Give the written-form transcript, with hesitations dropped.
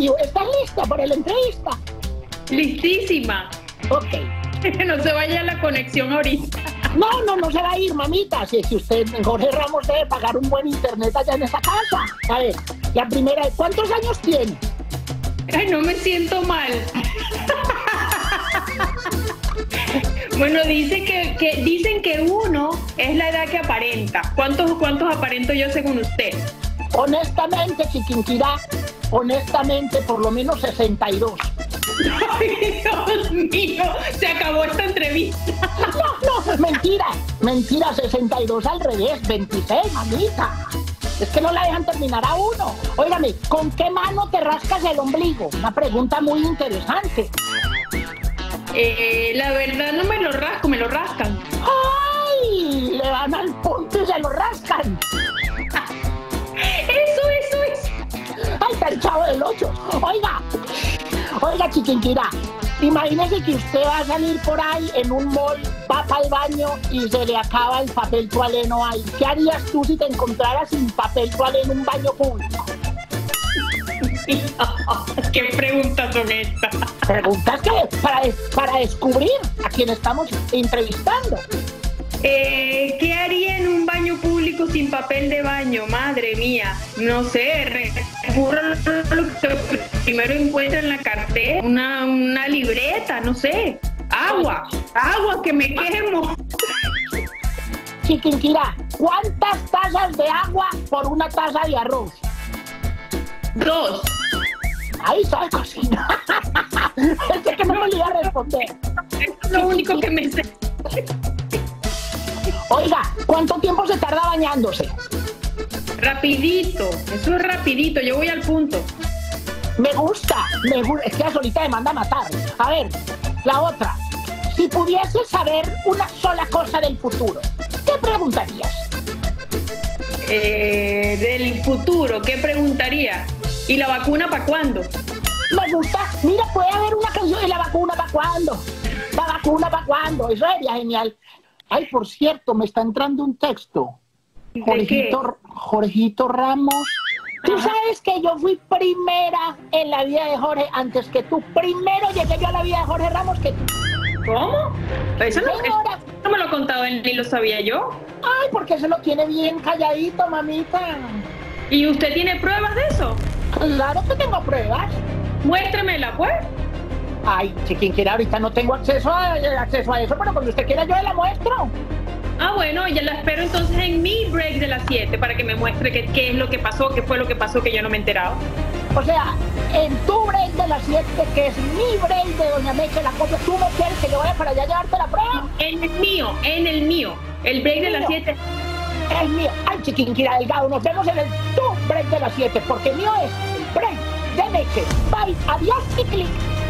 Rocío, ¿estás lista para la entrevista? Listísima. Ok. No se vaya la conexión ahorita. No se va a ir, mamita. Si usted, Jorge Ramos, debe pagar un buen internet allá en esa casa. A ver, la primera, ¿cuántos años tiene? Ay, no me siento mal. Bueno, dicen que uno es la edad que aparenta. ¿Cuántos aparento yo según usted? Honestamente, Chiquinquirá, honestamente, por lo menos 62. Ay, Dios mío, se acabó esta entrevista. No, mentira, 62 al revés, 26, mamita. Es que no la dejan terminar a uno. Óigame, ¿con qué mano te rascas el ombligo? Una pregunta muy interesante. La verdad no me lo rasco, me lo rascan. ¡Ay! Le van al punto y se lo rascan. Eso. ¡Ay, está el Chavo del 8! Oiga, Chiquinquirá, imagínese que usted va a salir por ahí en un mall, va para el baño y se le acaba el papel toaleno ahí. ¿Qué harías tú si te encontraras sin papel toaleno en un baño público? ¿Qué preguntas son estas? Preguntas que para descubrir a quien estamos entrevistando. ¿Qué haría en un baño público sin papel de baño? Madre mía, no sé, recurro a lo que primero encuentro en la cartera, una libreta, no sé, agua que me quemo. Chiquinquirá, ¿cuántas tazas de agua por una taza de arroz? 2. Ahí sabe cocina. Es que no me lo iba a responder. Es lo único que me sé. Oiga, ¿cuánto tiempo se tarda bañándose? Rapidito, eso es rapidito, yo voy al punto. Me gusta, es que la solita me manda a matar. A ver, la otra. Si pudieses saber una sola cosa del futuro, ¿qué preguntarías? Del futuro, ¿qué preguntaría? ¿Y la vacuna para cuándo? Me gusta, mira, puede haber una canción de la vacuna para cuándo. La vacuna para cuándo, eso sería genial. Ay, por cierto, me está entrando un texto. Jorgito Ramos. Tú sabes que yo fui primera en la vida de Jorge antes que tú. Primero llegué yo a la vida de Jorge Ramos que tú. ¿Cómo? Eso no me lo ha contado él, ni lo sabía yo. Ay, porque se lo tiene bien calladito, mamita. ¿Y usted tiene pruebas de eso? Claro que tengo pruebas. Muéstremela, pues. Ay, Chiquinquirá, ahorita no tengo acceso a eso, pero cuando usted quiera yo le muestro. Ah, bueno, ya la espero entonces en mi break de las 7 para que me muestre qué es lo que pasó, qué fue lo que pasó que yo no me he enterado. O sea, en tu break de las 7, que es mi break de Doña Meche, la copia, ¿tú no quieres que yo vaya para allá a llevarte la prueba? En el mío. El break de las 7. El mío. Ay, Chiquinquirá Delgado, nos vemos en el tu break de las 7, porque el mío es el break de Meche. Bye, adiós y clic.